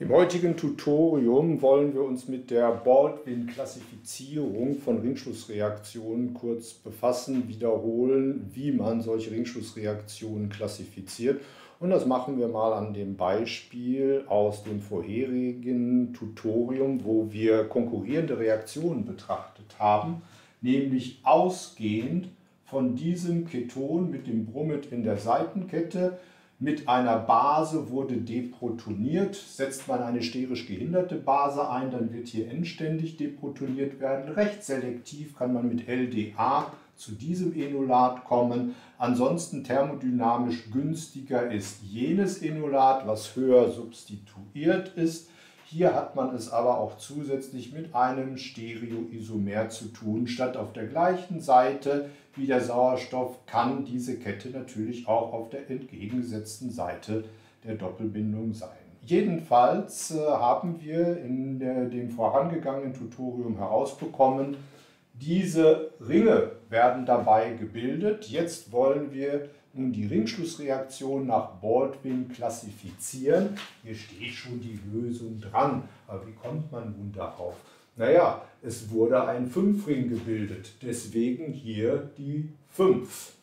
Im heutigen Tutorium wollen wir uns mit der Baldwin-Klassifizierung von Ringschlussreaktionen kurz befassen, wiederholen, wie man solche Ringschlussreaktionen klassifiziert. Und das machen wir mal an dem Beispiel aus dem vorherigen Tutorium, wo wir konkurrierende Reaktionen betrachtet haben, nämlich ausgehend von diesem Keton mit dem Bromid in der Seitenkette. Mit einer Base wurde deprotoniert. Setzt man eine sterisch gehinderte Base ein, dann wird hier endständig deprotoniert werden. Recht selektiv kann man mit LDA zu diesem Enolat kommen. Ansonsten thermodynamisch günstiger ist jenes Enolat, was höher substituiert ist. Hier hat man es aber auch zusätzlich mit einem Stereoisomer zu tun. Statt auf der gleichen Seite wie der Sauerstoff kann diese Kette natürlich auch auf der entgegengesetzten Seite der Doppelbindung sein. Jedenfalls haben wir in dem vorangegangenen Tutorium herausbekommen, diese Ringe werden dabei gebildet. Jetzt wollen wir nun die Ringschlussreaktion nach Baldwin klassifizieren. Hier steht schon die Lösung dran. Aber wie kommt man nun darauf? Naja, es wurde ein 5-Ring gebildet, deswegen hier die 5.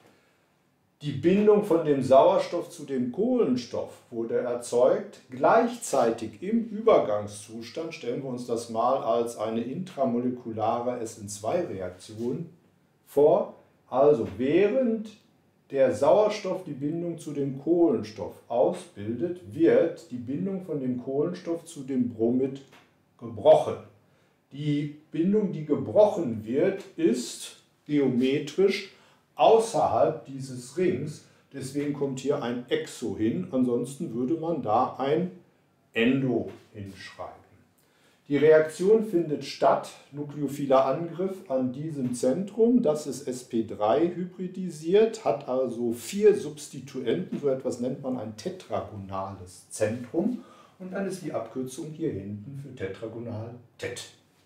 Die Bindung von dem Sauerstoff zu dem Kohlenstoff wurde erzeugt. Gleichzeitig im Übergangszustand stellen wir uns das mal als eine intramolekulare SN2-Reaktion vor. Also während der Sauerstoff die Bindung zu dem Kohlenstoff ausbildet, wird die Bindung von dem Kohlenstoff zu dem Bromid gebrochen. Die Bindung, die gebrochen wird, ist geometrisch außerhalb dieses Rings. Deswegen kommt hier ein Exo hin, ansonsten würde man da ein Endo hinschreiben. Die Reaktion findet statt, nukleophiler Angriff an diesem Zentrum, das ist sp3 hybridisiert, hat also 4 Substituenten, so etwas nennt man ein tetragonales Zentrum und dann ist die Abkürzung hier hinten für tetragonal TET.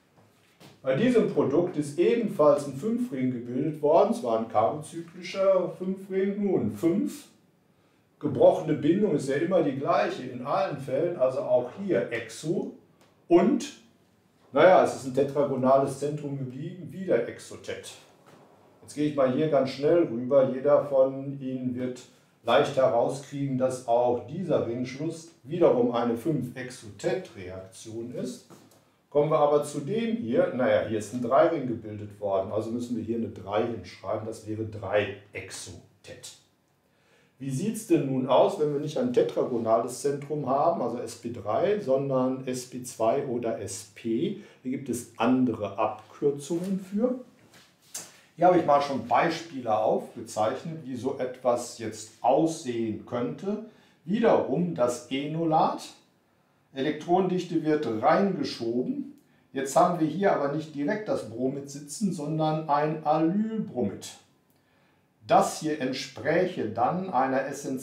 Bei diesem Produkt ist ebenfalls ein 5-Ring gebildet worden, zwar ein carbozyklischer 5-Ring, nun 5. Gebrochene Bindung ist ja immer die gleiche in allen Fällen, also auch hier Exo. Und, naja, es ist ein tetragonales Zentrum geblieben, wieder Exotet. Jetzt gehe ich mal hier ganz schnell rüber. Jeder von Ihnen wird leicht herauskriegen, dass auch dieser Ringschluss wiederum eine 5-Exotet-Reaktion ist. Kommen wir aber zu dem hier, naja, hier ist ein 3-Ring gebildet worden, also müssen wir hier eine 3 hinschreiben, das wäre 3-Exotet. Wie sieht es denn nun aus, wenn wir nicht ein tetragonales Zentrum haben, also sp3, sondern sp2 oder sp? Hier gibt es andere Abkürzungen für. Hier habe ich mal schon Beispiele aufgezeichnet, wie so etwas jetzt aussehen könnte. Wiederum das Enolat. Elektronendichte wird reingeschoben. Jetzt haben wir hier aber nicht direkt das Bromid sitzen, sondern ein Alylbromid. Das hier entspräche dann einer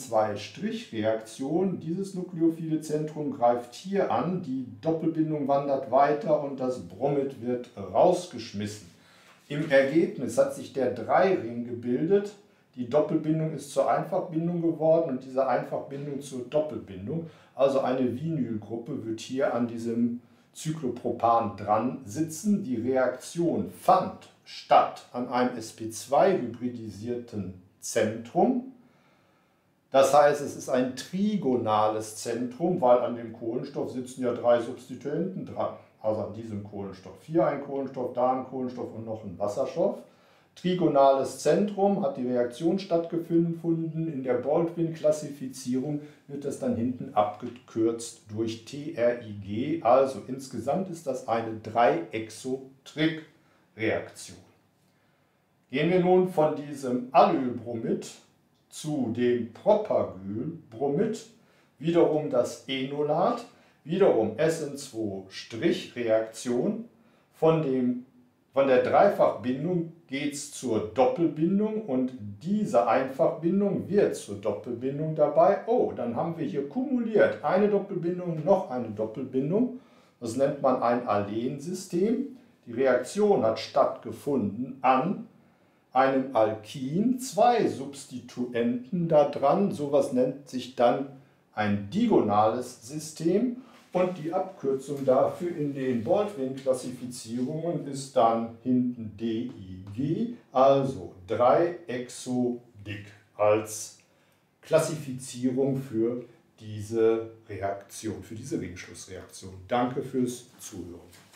SN2-Reaktion. Dieses nukleophile Zentrum greift hier an, die Doppelbindung wandert weiter und das Bromid wird rausgeschmissen. Im Ergebnis hat sich der 3-Ring gebildet. Die Doppelbindung ist zur Einfachbindung geworden und diese Einfachbindung zur Doppelbindung. Also eine Vinylgruppe wird hier an diesem Cyclopropan dran sitzen. Die Reaktion fand statt an einem sp2 hybridisierten Zentrum. Das heißt, es ist ein trigonales Zentrum, weil an dem Kohlenstoff sitzen ja 3 Substituenten dran. Also an diesem Kohlenstoff. Hier ein Kohlenstoff, da ein Kohlenstoff und noch ein Wasserstoff. Trigonales Zentrum, hat die Reaktion stattgefunden. In der Baldwin-Klassifizierung wird das dann hinten abgekürzt durch TRIG. Also insgesamt ist das eine 3-Exotrik-Reaktion. Gehen wir nun von diesem Alylbromid zu dem Propagylbromid. Wiederum das Enolat, wiederum SN2-Reaktion. Von der Dreifachbindung geht es zur Doppelbindung und diese Einfachbindung wird zur Doppelbindung dabei. Oh, dann haben wir hier kumuliert eine Doppelbindung, noch eine Doppelbindung. Das nennt man ein Alensystem. Die Reaktion hat stattgefunden an einem Alkin, 2 Substituenten da dran. Sowas nennt sich dann ein digonales System. Und die Abkürzung dafür in den Baldwin-Klassifizierungen ist dann hinten DIG, also 3-Exodick als Klassifizierung für diese Reaktion, für diese Ringschlussreaktion. Danke fürs Zuhören.